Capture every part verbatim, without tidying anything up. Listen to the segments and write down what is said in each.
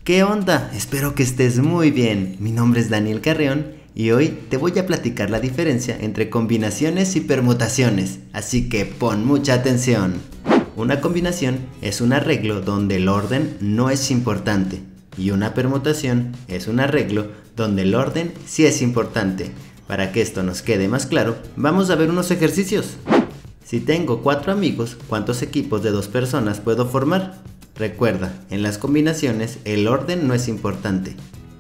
¿Qué onda? Espero que estés muy bien. Mi nombre es Daniel Carreón y hoy te voy a platicar la diferencia entre combinaciones y permutaciones, así que pon mucha atención. Una combinación es un arreglo donde el orden no es importante y una permutación es un arreglo donde el orden sí es importante. Para que esto nos quede más claro, vamos a ver unos ejercicios. Si tengo cuatro amigos, ¿cuántos equipos de dos personas puedo formar? Recuerda, en las combinaciones el orden no es importante.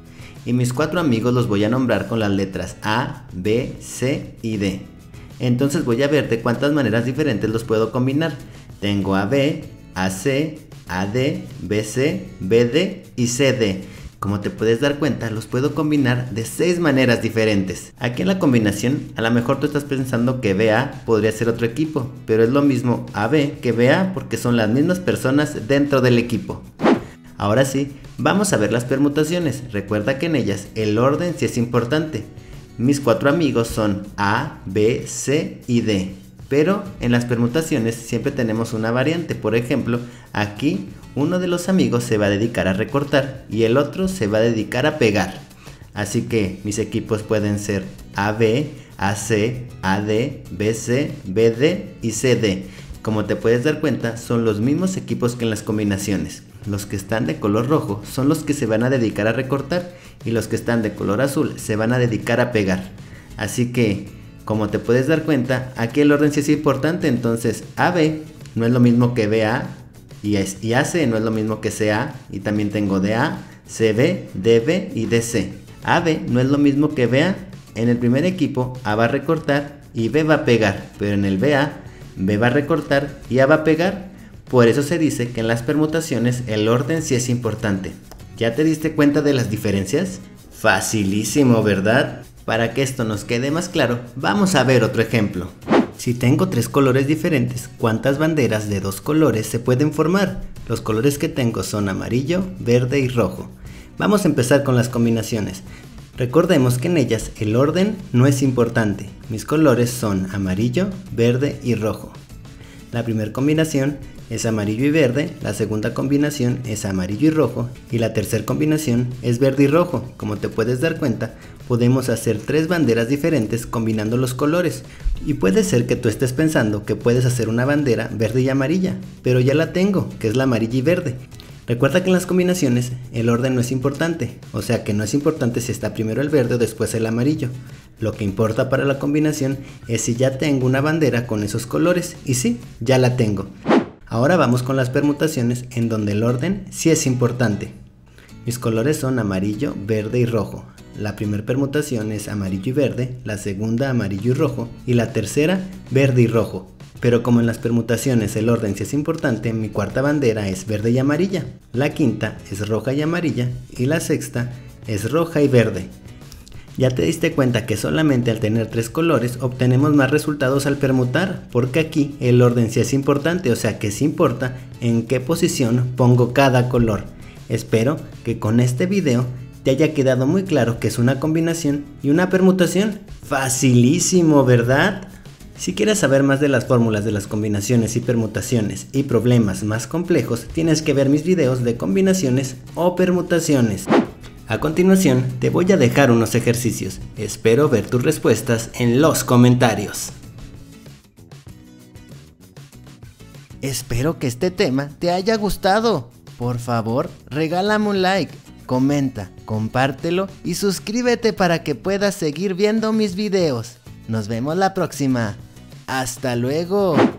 Y mis cuatro amigos los voy a nombrar con las letras A, B, C y D. Entonces voy a ver de cuántas maneras diferentes los puedo combinar. Tengo A B, A C, A D, B C, B D y C D. Como te puedes dar cuenta, los puedo combinar de seis maneras diferentes. Aquí en la combinación, a lo mejor tú estás pensando que B A podría ser otro equipo, pero es lo mismo A B que B A porque son las mismas personas dentro del equipo. Ahora sí, vamos a ver las permutaciones. Recuerda que en ellas el orden sí es importante. Mis cuatro amigos son A, B, C y D. Pero en las permutaciones siempre tenemos una variante. Por ejemplo, aquí uno de los amigos se va a dedicar a recortar y el otro se va a dedicar a pegar. Así que mis equipos pueden ser A B, A C, A D, B C, B D y C D. Como te puedes dar cuenta, son los mismos equipos que en las combinaciones. Los que están de color rojo son los que se van a dedicar a recortar y los que están de color azul se van a dedicar a pegar. Así que, como te puedes dar cuenta, aquí el orden sí es importante. Entonces A B no es lo mismo que B A y, es, y A C no es lo mismo que C A, y también tengo D A, C B, D B y D C. A B no es lo mismo que B A. En el primer equipo A va a recortar y B va a pegar, pero en el B A, B va a recortar y A va a pegar. Por eso se dice que en las permutaciones el orden sí es importante. ¿Ya te diste cuenta de las diferencias? Facilísimo, ¿verdad? Para que esto nos quede más claro, vamos a ver otro ejemplo. Si tengo tres colores diferentes, ¿cuántas banderas de dos colores se pueden formar? Los colores que tengo son amarillo, verde y rojo. Vamos a empezar con las combinaciones. Recordemos que en ellas el orden no es importante. Mis colores son amarillo, verde y rojo. La primera combinación es amarillo y verde, la segunda combinación es amarillo y rojo y la tercera combinación es verde y rojo. Como te puedes dar cuenta, podemos hacer tres banderas diferentes combinando los colores. Y puede ser que tú estés pensando que puedes hacer una bandera verde y amarilla, pero ya la tengo, que es la amarilla y verde. Recuerda que en las combinaciones el orden no es importante, o sea que no es importante si está primero el verde o después el amarillo. Lo que importa para la combinación es si ya tengo una bandera con esos colores, y sí, ya la tengo. Ahora vamos con las permutaciones en donde el orden sí es importante. Mis colores son amarillo, verde y rojo. La primera permutación es amarillo y verde, la segunda amarillo y rojo y la tercera verde y rojo. Pero como en las permutaciones el orden sí es importante, mi cuarta bandera es verde y amarilla, la quinta es roja y amarilla y la sexta es roja y verde. Ya te diste cuenta que solamente al tener tres colores obtenemos más resultados al permutar, porque aquí el orden sí es importante, o sea que sí importa en qué posición pongo cada color. Espero que con este video te haya quedado muy claro que es una combinación y una permutación. Facilísimo, ¿verdad? Si quieres saber más de las fórmulas de las combinaciones y permutaciones y problemas más complejos, tienes que ver mis videos de combinaciones o permutaciones. A continuación, te voy a dejar unos ejercicios. Espero ver tus respuestas en los comentarios. Espero que este tema te haya gustado. Por favor, regálame un like, comenta, compártelo y suscríbete para que puedas seguir viendo mis videos. Nos vemos la próxima. ¡Hasta luego!